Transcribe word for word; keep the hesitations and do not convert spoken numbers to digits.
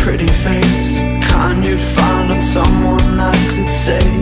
pretty face, kind you'd find on someone that could say